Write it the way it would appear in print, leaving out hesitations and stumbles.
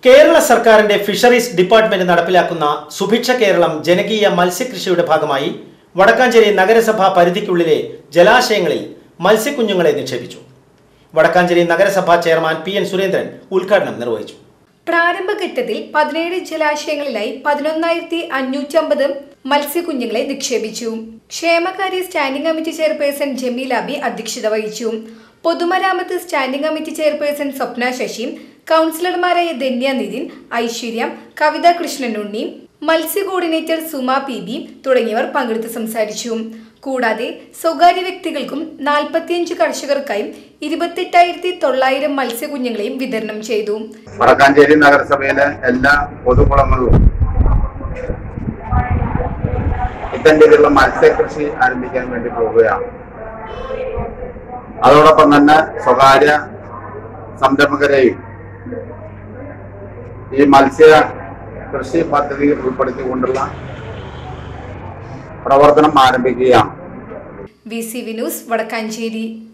കേരള സർക്കാരിന്റെ fisheries department നടപ്പിലാക്കുന്ന സുഭിക്ഷ കേരളം ജനകീയ മത്സ്യകൃഷിയുടെ ഭാഗമായി വടക്കാഞ്ചേരി നഗരസഭാ പരിധിക്കുള്ളിലെ ജലാശയങ്ങളിൽ മത്സ്യക്കുഞ്ഞുങ്ങളെ നിക്ഷേപിച്ചു. വടക്കാഞ്ചേരി നഗരസഭാ ചെയർമാൻ പി.എൻ. സുരേന്ദ്രൻ ഉദ്ഘാടനം നിർവഹിച്ചു. പ്രാരംഭഘട്ടത്തിൽ 17 ജലാശയങ്ങളിലായി 11,550 മത്സ്യക്കുഞ്ഞുങ്ങളെ നിക്ഷേപിച്ചു. ക്ഷേമകാര്യ സ്റ്റാൻഡിംഗ് കമ്മിറ്റി ചെയർപേഴ്സൺ ജമീലാബി അധ്യക്ഷത വഹിച്ചു. പൊതുമരാമത്ത് standing committee chairperson Swapna Sasi, കൗൺസിലർമാരായ ധന്യ നിതിൻ, ഐശ്വര്യ, കവിത കൃഷ്ണനുണ്ണി, മത്സ്യ കോർഡിനേറ്റർ സുമ PB തുടങ്ങിയവർ പങ്കെടുത്ത് സംസാരിച്ചു. കൂടാതെ സ്വകാര്യ വ്യക്തികൾക്കും 45 കർഷകർക്കായും 28,900 മത്സ്യക്കുഞ്ഞുങ്ങളെയും വിതരണം ചെയ്തു. വടക്കാഞ്ചേരി നഗരസഭയിലെ എല്ലാ പൊതുകുളങ്ങളിലും ഇത്തരത്തിലുള്ള മത്സ്യകൃഷി ആരംഭിക്കാൻ വേണ്ടി പോവുകയാണ്. അതോടൊപ്പം തന്നെ സ്വകാര്യ സംരംഭകരെയും ഈ മത്സ്യ കൃഷി പദ്ധതിയിൽ ഉൾപ്പെടുത്തിക്കൊണ്ടുള്ള പ്രവർത്തനം ആരംഭിക്കുകയാണ്. VCV news Vadakkanchery.